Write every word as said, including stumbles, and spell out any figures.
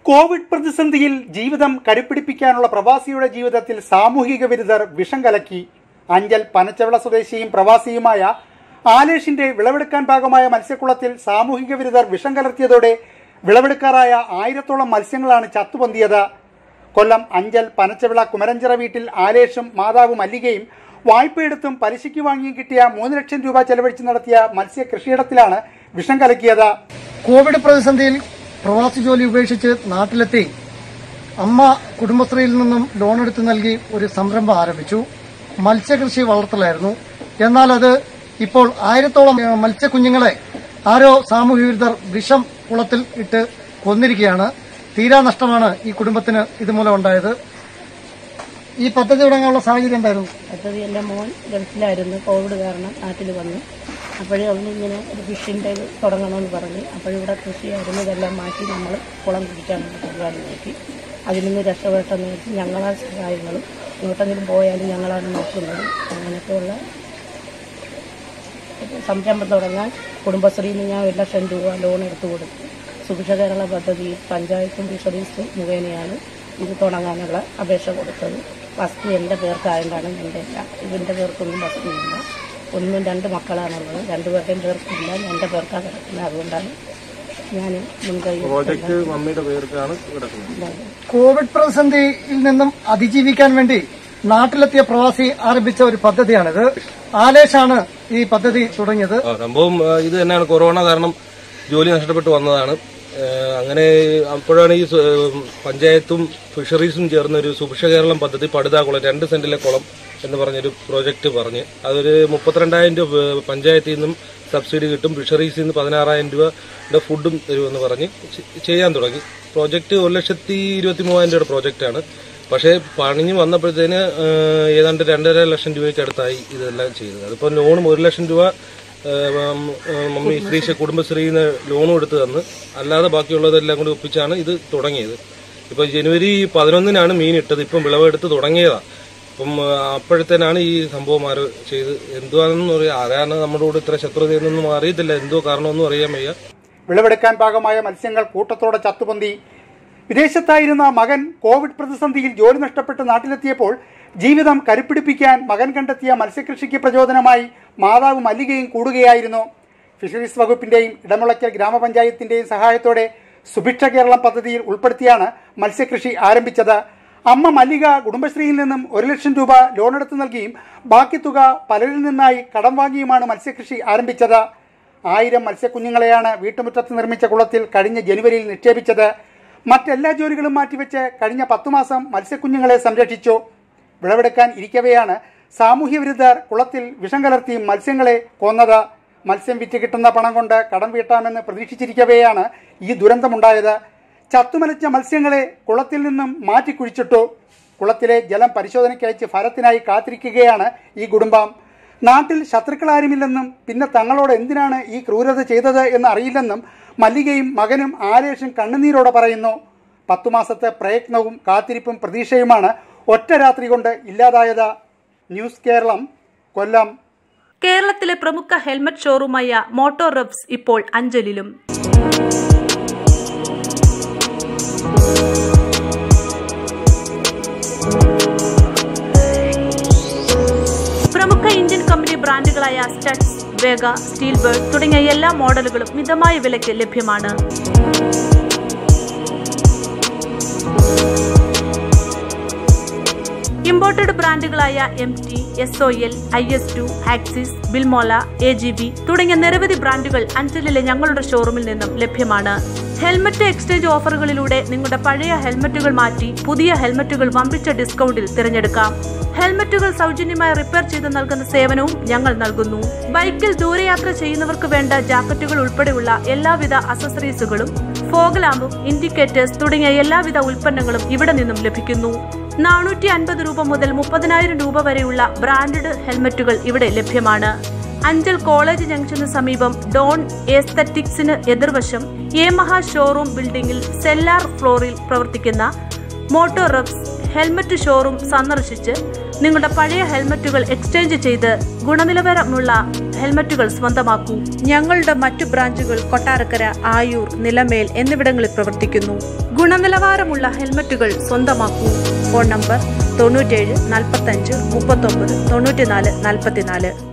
Covid പ്രതിസന്ധിയിൽ ജീവിതം കരുപ്പിടിപ്പിക്കാനുള്ള പ്രവാസിയുടെ ജീവിതത്തിൽ സാമൂഹിക വിരുദ്ധർ വിഷം കലക്കി. അഞ്ചൽ പനച്ചവിള സ്വദേശിയും പ്രവാസിയുമായ ആലേഷിന്റെ വിളവെടുക്കാൻ ഭാഗമായ മത്സ്യക്കുളത്തിൽ സാമൂഹിക വിരുദ്ധർ വിഷം കലർത്തിയതോടെ വിളവെടുക്കാറായ ആയിരത്തോളം മത്സ്യങ്ങളാണ് ചത്തുപൊന്തിയത്. കൊല്ലം അഞ്ചൽ പനച്ചവിള കുമരഞ്ചിറ വീട്ടിൽ ആലേഷും മാതാവ് മല്ലികയും വായ്പയെടുത്തും പലിശയ്ക്ക് വാങ്ങിയും കിട്ടിയ മൂന്ന് ലക്ഷം രൂപ ചെലവഴിച്ച് നടത്തിയ മത്സ്യ കൃഷിയിടത്തിലാണ് വിഷം കലക്കിയത്. കോവിഡ് പ്രതിസന്ധിയിൽ പ്രവാസി ജോലി ഉപേക്ഷിച്ച് നാട്ടിലെത്തി അമ്മ കുടുംബശ്രീയിൽ നിന്നും ലോൺ എടുത്ത് നൽകി ഒരു സംരംഭം ആരംഭിച്ചു. മത്സ്യകൃഷി വളർത്തലായിരുന്നു. എന്നാൽ അത് ഇപ്പോൾ ആയിരത്തോളം മത്സ്യക്കുഞ്ഞുങ്ങളെ ആരോ സാമൂഹ്യ വിരുദ്ധർ വിഷം കുളത്തിൽ ഇട്ട് കൊന്നിരിക്കുകയാണ്. തീരാ നഷ്ടമാണ് ഈ കുടുംബത്തിന് ഇതുമൂലം ഉണ്ടായത്. ഈ പദ്ധതി തുടങ്ങാനുള്ള സാഹചര്യം എന്തായിരുന്നു? പദ്ധതി എൻ്റെ മോൻ ഗൾഫിലായിരുന്നു. കോവിഡ് കാരണം നാട്ടിൽ വന്നു. അപ്പോഴും അവനിങ്ങനെ ഒരു ഫിഷിൻ്റെ തുടങ്ങണമെന്ന് പറഞ്ഞ് അപ്പോഴിവിടെ കൃഷിയായിരുന്നു. ഇതെല്ലാം മാറ്റി നമ്മൾ കുളം കുടിക്കാനുള്ള പരിപാടി നോക്കി. അതിൽ നിന്ന് രക്ഷപ്പെട്ടെന്ന് വെച്ച് ഞങ്ങളാ സഹായങ്ങളും ഇങ്ങോട്ടെങ്കിലും പോയാലും ഞങ്ങളാണ് നോക്കുന്നത്. അങ്ങനെയൊക്കെയുള്ള സംരംഭം തുടങ്ങാൻ കുടുംബശ്രീയിൽ നിന്ന് ഞാൻ ഒരു ലക്ഷം രൂപ ലോൺ എടുത്തു കൊടുത്തു. സുഭിക്ഷ കേരള പദ്ധതി പഞ്ചായത്തും ഫിഷറീസും മുഖേനയാണ് ഇത് തുടങ്ങാനുള്ള അപേക്ഷ കൊടുത്തത്. വസ്തു എൻ്റെ പേർക്കായതാണ് എൻ്റെ അല്ല. ഇതിൻ്റെ പേർക്കൊന്നും വസ്തുവില്ല. ഒന്നും രണ്ട് മക്കളാണുള്ളത്. രണ്ടുപേരുടെയും പേർക്കില്ല. എൻ്റെ പേർക്കാണ് കിടക്കുന്നത്. അതുകൊണ്ടാണ് ഞാൻ മുൻകൈ. കോവിഡ് പ്രതിസന്ധിയിൽ നിന്നും അതിജീവിക്കാൻ വേണ്ടി നാട്ടിലെത്തിയ പ്രവാസി ആരംഭിച്ച ഒരു പദ്ധതിയാണിത്. ആലേഷാണ് ഈ പദ്ധതി തുടങ്ങിയത്. സംഭവം ഇത് തന്നെയാണ്. കൊറോണ കാരണം ജോലി നഷ്ടപ്പെട്ടു വന്നതാണ്. അങ്ങനെ അപ്പോഴാണ് ഈ പഞ്ചായത്തും ഫിഷറീസും ചേർന്ന ഒരു സുഭിക്ഷ കേരളം പദ്ധതി പടുതാക്കുളം രണ്ട് സെന്റിലെ കുളം എന്ന് പറഞ്ഞൊരു പ്രോജക്റ്റ് പറഞ്ഞ് അതൊരു മുപ്പത്തിരണ്ടായിരം രൂപ പഞ്ചായത്തിൽ നിന്നും സബ്സിഡി കിട്ടും, ഫിഷറീസിൽ നിന്ന് പതിനാറായിരം രൂപയുടെ ഫുഡും തരുമെന്ന് പറഞ്ഞ് ചെയ്യാൻ തുടങ്ങി. പ്രോജക്റ്റ് ഒരു ലക്ഷത്തി ഇരുപത്തി മൂവായിരം രൂപയുടെ പ്രോജക്റ്റാണ്. പക്ഷേ പണിഞ്ഞ് വന്നപ്പോഴത്തേന് ഏതാണ്ട് രണ്ടര ലക്ഷം രൂപയ്ക്ക് അടുത്തായി ഇതെല്ലാം ചെയ്തത്. അതിപ്പോൾ ലോണും ഒരു ലക്ഷം രൂപ മമ്മി ശ്രീ കുടുംബശ്രീയിൽ നിന്ന് ലോണും എടുത്ത് തന്ന് അല്ലാതെ ബാക്കിയുള്ളതെല്ലാം കൂടി ഒപ്പിച്ചാണ് ഇത് തുടങ്ങിയത്. ഇപ്പൊ ജനുവരി പതിനൊന്നിനാണ് മീൻ ഇട്ടത്. ഇപ്പം വിളവെടുത്ത് തുടങ്ങിയതാണ്. അപ്പം അപ്പോഴത്തേനാണ് ഈ സംഭവം ആരോ ചെയ്ത്. എന്തുവാണെന്ന് പറയാം. ആരാണ് നമ്മുടെ കൂടെ ഇത്ര ശത്രുതയെന്നൊന്നും അറിയത്തില്ല. എന്തോ കാരണമൊന്നും അറിയാൻ വയ്യ. വിളവെടുക്കാൻ പാകമായ മത്സ്യങ്ങൾ കൂട്ടത്തോടെ ചത്തുപൊന്തി. വിദേശത്തായിരുന്ന മകൻ കോവിഡ് പ്രതിസന്ധിയിൽ ജോലി നഷ്ടപ്പെട്ട് നാട്ടിലെത്തിയപ്പോൾ ജീവിതം കരുപ്പിടിപ്പിക്കാൻ മകൻ കണ്ടെത്തിയ മത്സ്യകൃഷിക്ക് പ്രചോദനമായി മാതാവ് മല്ലികയും കൂടുകയായിരുന്നു. ഫിഷറീസ് വകുപ്പിന്റെയും ഇടമുളയ്ക്കൽ ഗ്രാമപഞ്ചായത്തിന്റെയും സഹായത്തോടെ സുഭിക്ഷ കേരളം പദ്ധതിയിൽ ഉൾപ്പെടുത്തിയാണ് മത്സ്യകൃഷി ആരംഭിച്ചത്. അമ്മ മല്ലിക കുടുംബശ്രീയിൽ നിന്നും ഒരു ലക്ഷം രൂപ ലോൺ എടുത്തു നൽകിയും ബാക്കി തുക പലരിൽ നിന്നായി കടം വാങ്ങിയുമാണ് മത്സ്യകൃഷി ആരംഭിച്ചത്. ആയിരം മത്സ്യക്കുഞ്ഞുങ്ങളെയാണ് വീട്ടുമുറ്റത്ത് നിർമ്മിച്ച കുളത്തിൽ കഴിഞ്ഞ ജനുവരിയിൽ നിക്ഷേപിച്ചത്. മറ്റെല്ലാ ജോലികളും മാറ്റിവെച്ച് കഴിഞ്ഞ പത്തു മാസം മത്സ്യക്കുഞ്ഞുങ്ങളെ സംരക്ഷിച്ചു. വിളവെടുക്കാൻ ഇരിക്കവെയാണ് സാമൂഹ്യ വിരുദ്ധർ കുളത്തിൽ വിഷം കലർത്തി മത്സ്യങ്ങളെ കൊന്നത്. മത്സ്യം വിറ്റ് കിട്ടുന്ന പണം കൊണ്ട് കടം വീട്ടാമെന്ന് പ്രതീക്ഷിച്ചിരിക്കവെയാണ് ഈ ദുരന്തമുണ്ടായത്. ചത്തുമലച്ച മത്സ്യങ്ങളെ കുളത്തിൽ നിന്നും മാറ്റി കുഴിച്ചിട്ടു. കുളത്തിലെ ജലം പരിശോധനയ്ക്കയച്ച് ഫലത്തിനായി കാത്തിരിക്കുകയാണ് ഈ കുടുംബം. നാട്ടിൽ ശത്രുക്കളാരുമില്ലെന്നും പിന്നെ തങ്ങളോട് എന്തിനാണ് ഈ ക്രൂരത ചെയ്തത് എന്ന് അറിയില്ലെന്നും മല്ലികയും മകനും ആലേഷും കണ്ണുനീരോടെ പറയുന്നു. പത്തു മാസത്തെ പ്രയത്നവും കാത്തിരിപ്പും പ്രതീക്ഷയുമാണ് ഒറ്റ രാത്രി കൊണ്ട് ഇല്ലാതായത്. ന്യൂസ് കേരളം, കൊല്ലം. കേരളത്തിലെ പ്രമുഖ ഹെൽമറ്റ് ഷോറൂമായ മോട്ടോ റബ്സ് ഇപ്പോൾ അഞ്ചലിലും. പ്രമുഖ ഇന്ത്യൻ കമ്പനി ബ്രാൻഡുകളായ സ്റ്റഡ്സ്, വേഗ, സ്റ്റീൽ ബേർഡ് തുടങ്ങിയ എല്ലാ മോഡലുകളും മിതമായ വിലയ്ക്ക് ലഭ്യമാണ്. ഇമ്പോർട്ടഡ് ബ്രാൻഡുകളായ M T, S O L, I S two, Axis, Bilmola, A G B തുടങ്ങിയ നിരവധി ബ്രാൻഡുകൾ അഞ്ചലിലെ ഞങ്ങളുടെ ഷോറൂമിൽ നിന്നും ലഭ്യമാണ്. ഹെൽമറ്റ് എക്സ്ചേഞ്ച് ഓഫറുകളിലൂടെ നിങ്ങളുടെ പഴയ ഹെൽമറ്റുകൾ മാറ്റി പുതിയ ഹെൽമറ്റുകൾ വമ്പിച്ച ഡിസ്കൗണ്ടിൽ തിരഞ്ഞെടുക്കാം. ഹെൽമറ്റുകൾ സൗജന്യമായി റിപ്പയർ ചെയ്ത് നൽകുന്ന സേവനവും ഞങ്ങൾ നൽകുന്നു. ബൈക്കിൽ ദൂരയാത്ര ചെയ്യുന്നവർക്ക് വേണ്ട ജാക്കറ്റുകൾ ഉൾപ്പെടെയുള്ള എല്ലാവിധ അക്സസറീസുകളും ഫോഗ് ലാമ്പും ഇൻഡിക്കേറ്റേഴ്സ് തുടങ്ങിയ എല്ലാവിധ ഉൽപ്പന്നങ്ങളും ഇവിടെ നിന്നും ലഭിക്കുന്നു. നാനൂറ്റി അൻപത് രൂപ മുതൽ മുപ്പതിനായിരം രൂപ വരെയുള്ള ബ്രാൻഡഡ് ഹെൽമറ്റുകൾ ഇവിടെ ലഭ്യമാണ്. അഞ്ചൽ കോളേജ് ജംഗ്ഷന് സമീപം ഡോൺ എസ്തറ്റിക്സിന് എതിർവശം യമഹ ഷോറൂം ബിൽഡിംഗിൽ സെല്ലാർ ഫ്ലോറിൽ പ്രവർത്തിക്കുന്ന മോട്ടോ റബ്സ് ഹെൽമറ്റ് ഷോറൂം സന്ദർശിച്ച് നിങ്ങളുടെ പഴയ ഹെൽമറ്റുകൾ എക്സ്ചേഞ്ച് ചെയ്ത് ഗുണനിലവാരമുള്ള ഹെൽമറ്റുകൾ സ്വന്തമാക്കൂ. ഞങ്ങളുടെ മറ്റു ബ്രാഞ്ചുകൾ കൊട്ടാരക്കര, ആയൂർ, നിലമേൽ എന്നിവിടങ്ങളിൽ പ്രവർത്തിക്കുന്നു. ഗുണനിലവാരമുള്ള ഹെൽമറ്റുകൾ സ്വന്തമാക്കൂ. ഫോൺ നമ്പർ തൊണ്ണൂറ്റേഴ് നാൽപ്പത്തഞ്ച് മുപ്പത്തൊമ്പത് തൊണ്ണൂറ്റിനാല് നാൽപ്പത്തിനാല്.